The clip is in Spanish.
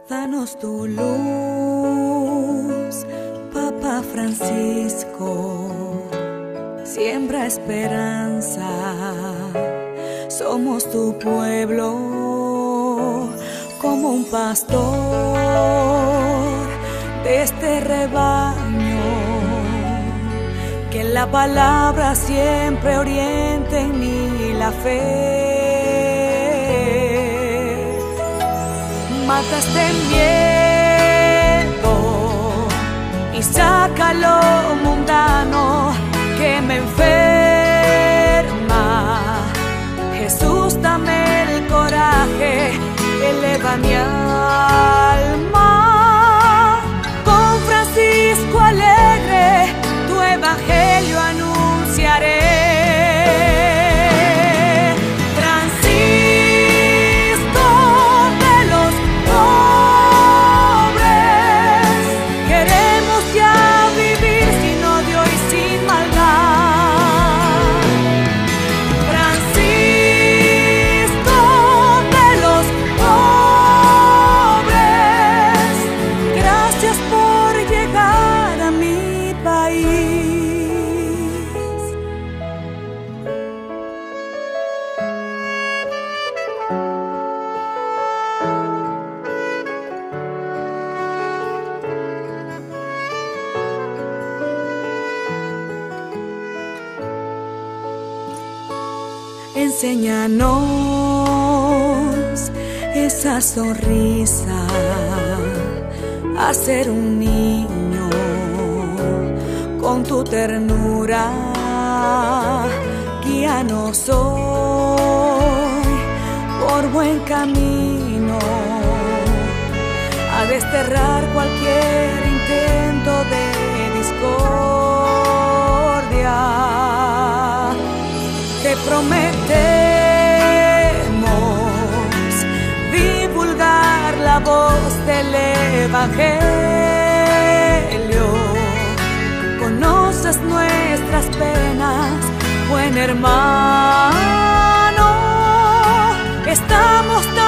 Danos tu luz, Papa Francisco, siembra esperanza, somos tu pueblo, como un pastor de este rebaño, que la palabra siempre oriente en mí la fe. Mata este miedo y saca lo mundano que me enferma. Jesús, dame el coraje, eleva mi alma. Con Francisco alegre, tu evangelio anunciaré. Enséñanos esa sonrisa, a ser un niño con tu ternura. Guíanos hoy por buen camino, a desterrar cualquier intento de discordia. Te prometemos divulgar la voz del evangelio. Conoces nuestras penas, buen hermano. Estamos